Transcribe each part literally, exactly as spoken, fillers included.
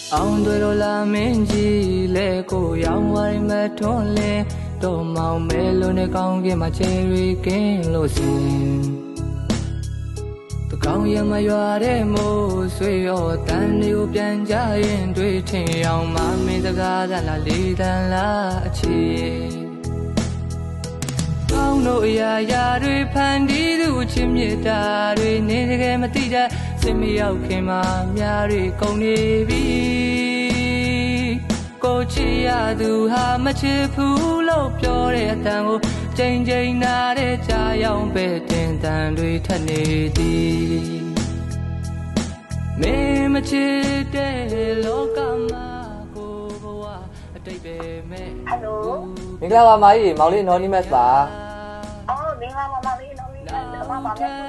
အောင်တွေလာမင်းကြီးလဲကိုရောင်ဝိုင်းမထွန်းလဲတော့မောင်မဲလုံးနဲ့ကောင်းကင်မှာချယ်ရီကင်းလို့စင်တကောင်းရမရွာတဲ့မိုးဆွေရောတန်တွေကိုပြန်ကြရင်တွေ့ထင်အောင်မမင်းစကားတန်လားလေးတန်လားအချီကောင်းတို့အရာရာတွေဖန်တီးသူချင်းမြတ်တာတွေနေတကယ်မသိတတ်စင်မရောက်ခင်မှာများတွေကုန်နေပြီကိုချီရသူဟာမချစ်ဘူးလို့ပြောတဲ့အတန်ကိုချိန်ချိန်နာတဲ့ကြာရောက်ပဲတင်တန်တွေထက်နေသည်မင်းမချစ်တဲ့လောကမှာကိုဘဝအတိတ်ပဲမဲ့ဟယ်လိုမင်္ဂလာပါမာကြီးမောင်လေး anonymous ပါအော်မင်္ဂလာပါမာလေး anonymous ပါပါလေး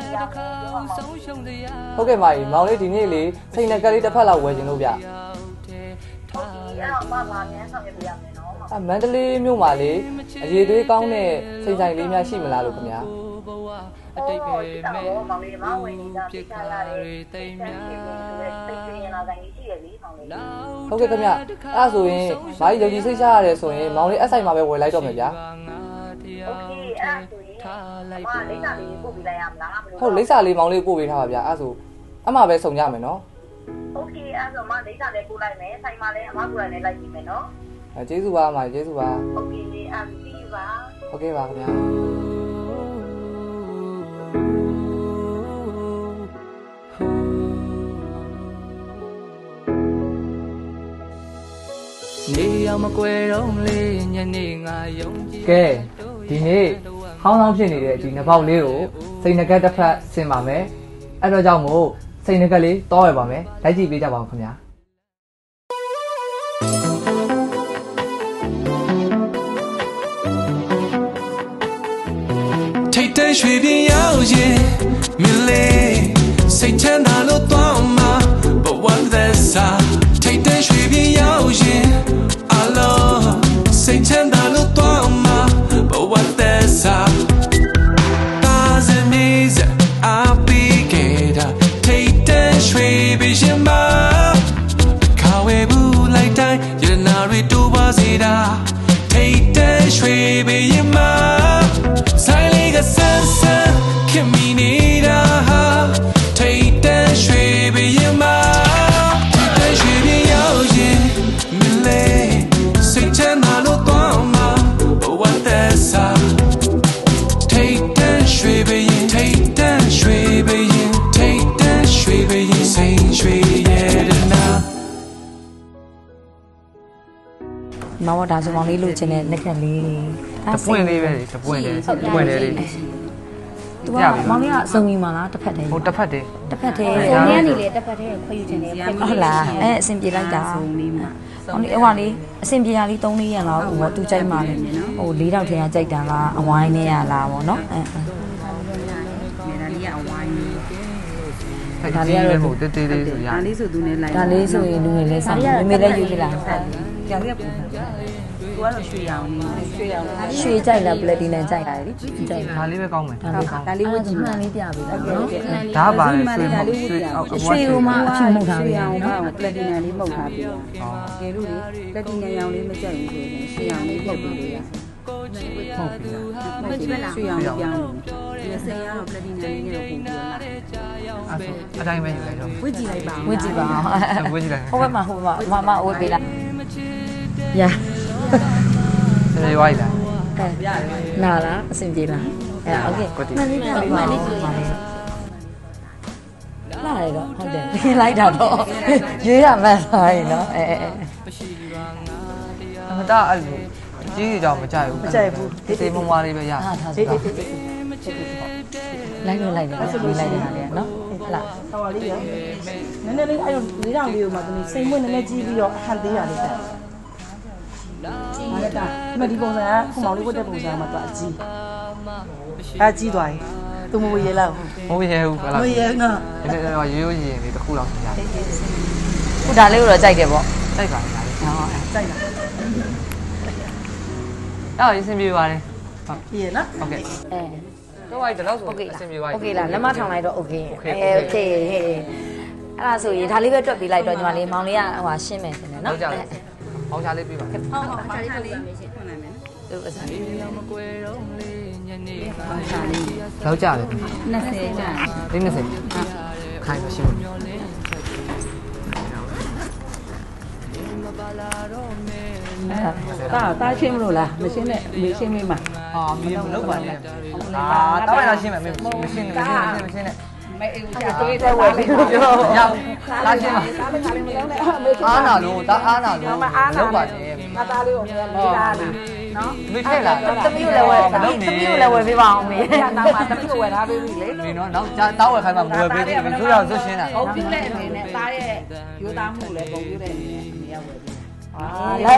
ဟုတ်ကဲ့မာကြီးမောင်လေးဒီနေ့လေစိတ်နဲ့ကလေးတစ်ဖက်လောက်ဝယ်ခြင်းလို့ဗျအဲ့တော့မမအများဆောင်ရပြရမယ်နော်အမန္တလေးမြို့မှာလေအရေးသွေးကောင်းတဲ့စိတ်ဆိုင်လေးများရှိမလားလို့ခင်ဗျာအတိတ်ပဲမဲ့မောင်လေးမဝင်နေတာပြချရတယ်တိမ်များတိတ်ပြင်းလာတိုင်းရှိရပြီမောင်လေးဟုတ်ကဲ့ခင်ဗျအဲ့ဆိုရင်မာကြီးယုံကြည်စိတ်ချရတယ်ဆိုရင်မောင်လေးအဆိုင်မှာပဲဝယ်လိုက်တော့မယ်ဗျာโอเคအဲ့ဆိုရင်မလိမ့်စာလေးပို့ပေးလိုက်ရမလားဟုတ်လိမ့်စာလေးမောင်လေးပို့ပေးထားပါဗျာအဲ့ဆိုအမှပဲစုံကြမယ်နော်โอเคအဲ့ဆိုမလိမ့်စာလေးပို့လိုက်မယ်ဆိုင်မှာလည်းအမကိုယ်လည်းလိုက်ပြီးမယ်နော်အဲကျေးဇူးပါအမကျေးဇူးပါโอเคအမ်စီပါဟုတ်ကဲ့ပါခင်ဗျာနေရောက်မကွယ်တော့လေညနေငါယုံကြည်ကဲဒီနေ့ဟောင်းဟောင်းဖြစ်နေတဲ့ဒီနှစ်ပေါက်လေးကိုစိတ်နှကက်တစ်ဖက်ဆင်ပါမယ်အဲ့တော့ကြောင့်မို့စိတ်နှကက်လေးတောရပါမယ်လိုက်ကြည့်ပေးကြပါဦးခင်ဗျာထိတ်တဲ့ရွှေပြင်းရောက်ရင်မင်းလေးစိတ်ချမ်းသာလို့သွားမှာဘဝသက်စာထိတ်တဲ့ရွှေပြင်းရောက်ရင်အလောစိတ်ချမ်းသာလို့သွားမှာဘဝသက်စာသာစနေစအပီကေတာထိတ်တဲ့ရွှေပြင်းမှာခါဝဲဘူးလိုက်တိုင်းရနာရီတူပါစေတာထိတ်တဲ့ရွှေပြင်းမှာဆိုင်လေးကဆန်းဆန်းခင်မီနေတာဟာထိတ်တဲ့ရွှေပြင်းမှာထိတ်တဲ့ရွှေပြင်းရောက်ရင်မလေးစိတ်ချမ်းသာလို့သွားမှာဘဝသက်စာထိတ်တဲ့ရွှေပြင်းထိတ်တဲ့ရွှေပြင်းထိတ်တဲ့ရွှေပြင်းစိတ်ရွှေရဲ့နာမောင်ဒါဆိုမောင်လေးလိုချင်တဲ့လက်ခက်လေးတပွင့်လေးပဲတပွင့်လေးတပွင့်လေးလေးသူကမောင်လေးကအစုံကြီးမလားတစ်ဖက်တည်းဟုတ်တစ်ဖက်တည်းတစ်ဖက်တည်းကိုနေကနေလေတစ်ဖက်တည်းခွေယူချင်တယ်ဟုတ်လားအဲအဆင်ပြေလိုက်တာစုံလေးမှာဟိုလေဟိုကလေအဆင်ပြေရလေးသုံးလေးရလောက်ဟိုသူကြိုက်မှလေဟိုလေးတောက်ထဲကကြိုက်တာလားအဝိုင်းနဲ့ရလားဗောနော်အဲဒါလေးကအဝိုင်းဒါလေးကတော့ဟိုတေးတေးလေးဆိုရဒါလေးဆိုသူနဲ့လိုက်ဒါလေးဆိုရင်လူငယ်လေးဆိုင်မေမေလည်းယူပြလားဒါလေးကပူသူကတော့ရွှေရောင်လေးရွှေရောင်ရွှေကြိုက်လားပလက်တီနမ်ကြိုက်တာလေကြိုက်ဒါလေးပဲကောင်းမယ်ဒါလေးကောင်းဒါလေးဝတ်ကြည့်မှန်လေးပြပေးတာနော်ဒါပါလေရွှေရွှေရွှေဟိုမှာအဖြစ်မှုတ်ထားပြီနော်ပလက်တီနမ်လေးမှုတ်ထားပြီကဲလို့လေပလက်တီနမ်ရောင်လေးမကြိုက်ဘူးဆိုရင်ရွှေရောင်လေးပုတ်ပေးလို့ရဟုတ်ပြီလားမကြည့်လားရွှေရောင်ပြောင်းလို့ဒီစိန်ကတော့ပလက်တီနမ်လေးနဲ့တော့ပုံပြလာအဲ့အတိုင်းပဲယူလိုက်တော့ဝတ်ကြည့်လိုက်ပါဝတ်ကြည့်ပါဝတ်ကြည့်လိုက်ဟိုဘက်မှာဟိုဘက်မှာမမဝတ်ပေးလားရစနေဝိုင်းလားကဲနာလားအဆင်ပြေလားအဲโอเคမှန်လေးပြပေးပါဦးလာရတော့ဟုတ်တယ်ပြင်လိုက်တာတော့ရေးရမှန်းသွားရင်နော်အဲအဲအမတာအဲ့လိုကြီးကြီးကြောင်မကြိုက်ဘူးမကြိုက်ဘူးတေးမမွားလေးပဲရဟာထားစပါလိုက်လို့လိုက်တယ်ဆိုပြီးလိုက်နေတာလေနော်ဟုတ်လားဟောလေးရနည်းနည်းလေးအဲ့လိုလေးတောင်လေးကိုမှသူစိတ်မွေးနည်းနည်းကြီးပြီးတော့အဟန်သေးရလေးတက်အဲ့ဒါဒီမှာဒီပုံစံကခုမောင်လေးဝတ်တဲ့ပုံစံမှာသူအကြီးအကြီးသွားရင်သူမဝေရလောက်မဝေရဘူးဟုတ်လားမဝေရနော်အဲ့ဒါတော့ရိုးရိုးရင်လေးတစ်ခုလောက်ရတယ်ခုဒါလေးကိုတော့ကြိုက်တယ်ပေါ့ကြိုက်ပါလားဟောကြိုက်လားအော်ရစင်ပြေပါတယ်ဟုတ်ပြီနော်ဟုတ်ကဲ့အဲတော့အဲ့ဒါတော့ဆိုအဆင်ပြေပါပြီโอเคလားလက်မထောင်လိုက်တော့โอเคအဲโอเคအဲ့ဒါဆိုရင်ဒါလေးပဲတွက်ပြီးလိုက်တော့ညီမလေးမောင်လေးကဟိုဟာရှင်းမယ်ရှင်နော်ဟုတ်ကြတယ်။အောင်ချလေးပြီးပါ။ဟုတ်ဟုတ်အောင်ချလေးလုပ်ရမယ်ရှင်ထွန်းနိုင်မယ်နော်။သူ့အစားလေးမကွယ်တော့လေညနေအောင်ချလေးလောက်ကြတယ်နှစ်ဆယ်ကျလေးနှစ်ဆယ်ခိုင်းပါရှင်းတာတာရှင်းမလို့လားမရှင်းနဲ့မေးရှင်းမေးမှာအာမေးမလုပ်ပါနဲ့အာတောင်းရတာရှင်းမယ်မရှင်းနဲ့မရှင်းနဲ့မရှင်းနဲ့မေးဦးချာတွေးတဲ့ဝယ်ပြီးပြောရလာရှင်းပါအားနာလို့တာအားနာလို့လုပ်ပါနဲ့ငါသားလေးကိုမေးတာလားနော်မေးထည့်လားတမီးကိုလည်းဝယ်တမီးတမီးကိုလည်းဝယ်ပေးပါအောင်မေး။နောက်မှတမီးကိုဝယ်ထားပေးပြီလေ။မေနော်နောက်တောင်းဝယ်ခိုင်းမှမဝယ်ပေးဘူး။သူတော့ဇွတ်ရှင်းတာ။ဟုတ်ပြီလေအနေနဲ့သားရဲ့ရိုးသားမှုလည်းပုံပြတဲ့အနေနဲ့အနေရောက်ဝယ်ပေး။အာလေ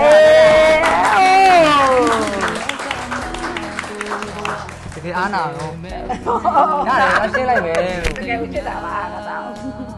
တကယ်အားနာတော့ရတယ်အရှင်းလိုက်မယ်လို့တကယ်ကိုချစ်တာပါငါသား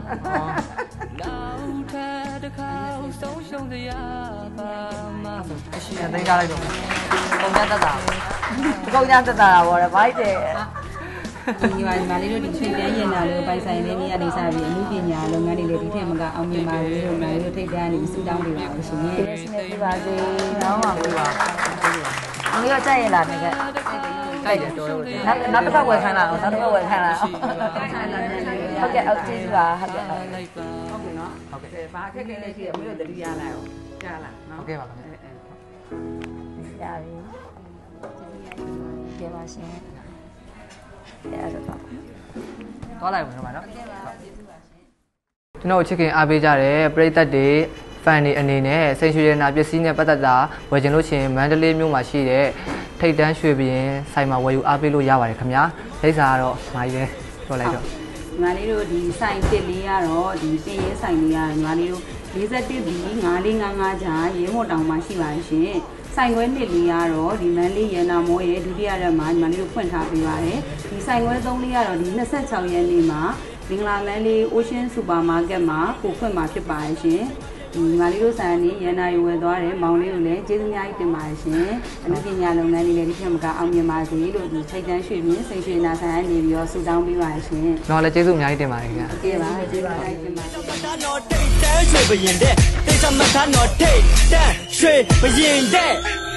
အရှိန်သိမ်းထားလိုက်တော့ပုံကြတတ်တာပုံကြတတ်တာပေါ့လေဘိုက်တယ်ညီမညီမလေးတို့ဒီချိန်တန်းရင်လာလို့ပိုင်ဆိုင်နေနေရနေစားပြီးအမှုပညာလုပ်ငန်းတွေလည်းဒီထက်မကအောင်မြင်ပါလေလို့ညီမလေးတို့ထိတ်တန်းနေစူတောင်းပေးပါလို့ရှင်။ဒီစနေပြပါစေ။နောက်ပါပြပါ။အမေကကြိုက်ရလားတကယ်။ကြိုက်တယ်တော်တော်။နောက်နောက်တစ်ခါဝယ်ခိုင်းလာအောင်နောက်တစ်ခါဝယ်ခိုင်းလာအောင်။ဟုတ်ကဲ့အောက်ကျေးဇူးပါဟုတ်ကဲ့။ဟုတ်ပြီနော်။ဟုတ်ကဲ့။ဘာခက်ခဲလဲရှိတယ်မင်းတို့တတိယလိုက်အောင်။ကြားလားနော်။ဟုတ်ကဲ့ပါခင်ဗျာ။ကြားပြီ။ကျေပါရှင်။အဲ့ဒါတော့သွားလိုက်မယ်နော်နော်ကျွန်တော်ချစ်ခင်အားပေးကြတယ်ပရိသတ်တွေဖန်တွေအနေနဲ့စိန်ရွှေရနာပစ္စည်းနဲ့ပတ်သက်တာဝယ်ချင်လို့ရှိရင်မန္တလေးမြို့မှာရှိတဲ့ထိတ်တန်းရွှေဘရင်ဆိုင်မှာဝယ်ယူအားပေးလို့ရပါတယ်ခင်ဗျာလိပ်စာကတော့မာကြီးပဲပြောလိုက်တော့ညီမလေးတို့ဒီဆိုင်တစ်လေးကတော့ဒီပင်ရဲဆိုင်လေးကညီမလေးတို့၄၁ဘီငါးလေးငါးငါးကြားရဲမော်တောင်မှာရှိပါတယ်ရှင်ဆိုင်ခွဲနှစ်လေးကတော့ဒီမန်လေးရန်နာမောရဲ့ဒုတိယရက်မှာညီမလေးတို့ဖွင့်ထားပေးပါတယ်ဒီဆိုင်ခွဲသုံးလေးကတော့ဒီ၂၆ရက်နေ့မှာမင်္ဂလာလမ်းလေး Ocean Supermarket မှာပို့ဖွင့်မှာဖြစ်ပါတယ်ရှင်ဒီညီမလေးတို့ဆိုင်နေရန်နာရွယ်သွားတယ်မောင်လေးကိုလည်းကျေးဇူးများကြီးတင်ပါတယ်ရှင်အမှုပညာလုပ်ငန်းလေးလည်းဒီဖြစ်မှာကအောင်မြင်ပါစေလို့ဒီထိတ်တန်းရွှေမြင့်စိန်ရွှေနာဆိုင်ကနေပြီးတော့ဆုတောင်းပေးပါတယ်ရှင်ကျွန်တော်လည်းကျေးဇူးအများကြီးတင်ပါတယ်ခင်ဗျာโอเคပါကျေးဇူးများကြီးတင်ပါတယ်တော့ထိတ်တန်းရွှေဘရင်တဲ့တိတ်သမတ်သားတော့ထိတ်တန်းရွှေဘရင်တဲ့